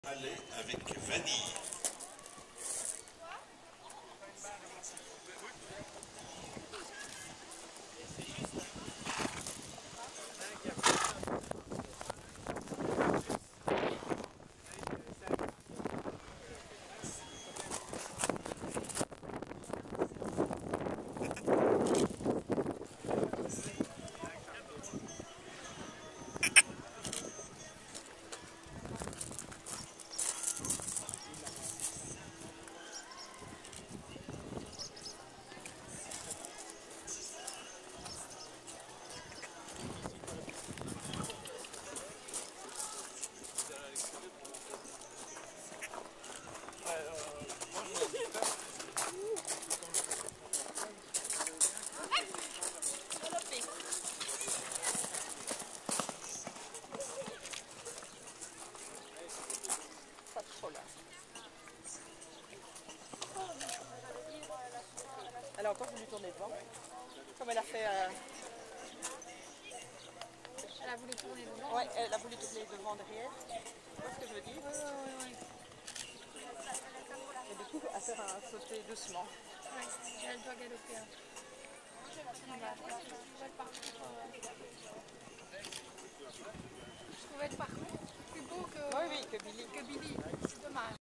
Aller avec vanille. Elle a encore voulu tourner devant. Comme elle a fait. Elle a voulu tourner devant. Ouais, elle a voulu tourner devant derrière. Tu vois ce que je veux dire? Oui. Et du coup, elle fait un sauter doucement. Ouais, elle doit galoper un peu. Je trouvais le parcours plus beau que, Oui, que Billy. que Billy. C'est dommage.